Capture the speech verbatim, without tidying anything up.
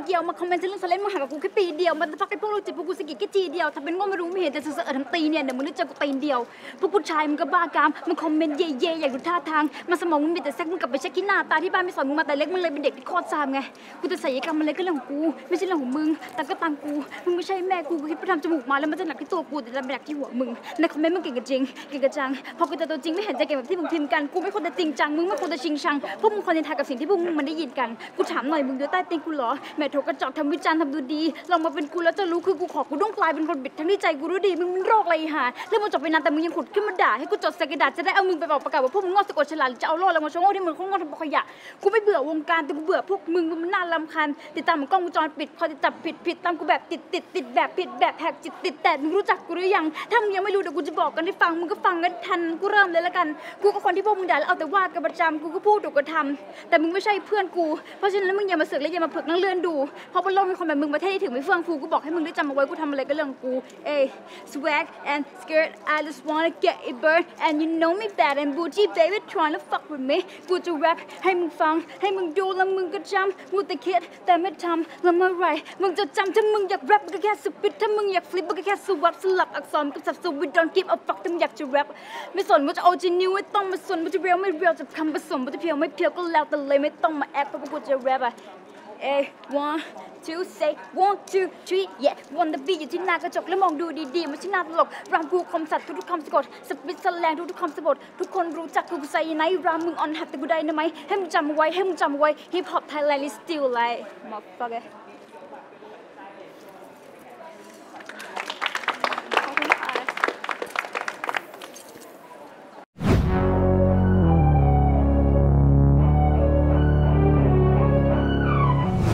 เกี่ยวมาคอมเมนต์เรื่องสเลนมึงห่างกับกูแค่ปีเดียวมันจะพักไอ้พวกโรคจิตพวกกูสกิดแค่ทีเดียวถ้าเป็นง่ไม่รู้ไม่เห็นแต่เสือทั้งตีเนี่ยเดี๋ยวมึงได้เจอกูตีนเดียวพวกผู้ชายมึงก็บ้ากามมึงคอมเมนต์เย่ๆอยากดูท่าทางมาสมองมึงมีแต่แซกมึงกลับไปเช็คที่หน้าตาที่บ้านไม่สอนมึงมาแต่เล็กมึงเลยเป็นเด็กที่โคตรซามไงกูจะใส่ยกรรมอะไรก็เรื่องของกูไม่ใช่เรื่องของมึงแต่ก็ตามกูมึงไม่ใช่แม่กูกูคิดไปทำจมูกมาแล้วมันจะหนักที่ตัวกูแต่จะหนักที่หัวมึงในคอมเมนต์มึงเก่งกันจริงเก่งกันจังพอกูจะตัวจริงไม่เห็นใจเก่งแบบที่มึงพิมพ์กันกูไม่ควรจะจริงจังมึงไม่ควรจะชิงชังพวกมึงควรจะทายกับสิ่งที่พวกมึงมันได้ยินกันกูถามหน่อยมึงดูใต้ตีนกูเหรอแม่โถกระจอกทำวิจารณ์ทำดูดีลองมาเป็นกูแล้วจะรู้คือกูขอกูต้องกลายเป็นคนบิดทั้งที่ใจกูรู้ดีมึงมันโรคอะไรหาเรื่องมันจบไปนานแต่มึงยังขุดขึ้นมาด่าให้กูจดใส่กระดาษจะได้เอามึงไปบอกประกาศว่าพวกมึงงอสะกดฉลาดจะเอาโลดแล้วมาชงโง่ที่มึงเขางอทำขยะกูไม่เบื่อวงการแต่กูเบื่อพวกมึงมันน่ารำคาญติดตามมึงกล้องวงจรปิดคอยจะจับผิดผิดตามกูแบบติดติดติดแบบผิดแบบแหกจิตติดแต่มึงรู้จักกูหรือยังถ้ามึงยังไม่รู้เดี๋ยวกูจะบอกกันให้ฟังมึงก็ฟังกันทันกูเริ่มเลยละกันกูก็คนที่พวกมึงด่าแล้วเอาแต่ว่ากันประจำกูก็พูดถูกกระทำแต่มึงไม่ใช่เพื่อนกูเพราะฉะนั้นมึงอย่ามาเสือกและอย่ามาเผือกนั่งเลื่อนดูเพราะบนโลกมีคนแบบมึงประเทศที่ถึงไม่เฟื่องฟูกูบอกให้มึงได้จำเอาไว้กูทำอะไรก็เรื่องกูเอ้ swag and skirt I just wanna get it burn and you know me bad and bougie baby trying to fuck with me กูจะแรปให้มึงฟังให้มึงดูแล้วมึงก็จำกูแต่คิดแต่ไม่ทำแล้วเมื่อไรมึงจะจำถ้ามึงอยากแรปมึงก็แค่สปิดถ้ามึงอยากฟลิปมึงก็แค่สวับสลับอักษรกับสับสวิต don't give a fuck ถ้ามึงอยากจะแรปไม่สนว่าจะ original ไม่ต้องมาสนว่าจะ real ไม่ real จะคำผสมว่าจะเพียวไม่เพียวก็แล้วแต่เลยไม่ต้องมาแอปเพราะกูจะแรปอะเอ้ one two say one two three yeah one the beat อยู่ที่หน้ากระจกแล้วมองดูดีๆไม่ใช่หน้าตลกรามกูคมสัตว์ทุกๆคำสะกดสปิดแสลงทุกๆคำสะบดทุกคนรู้จักกูใส่ไหนรามมึงออนหัดแต่กูได้นะไหมให้มึงจำไว้ให้มึงจำไว้ hip hop Thailand is still like motherfucker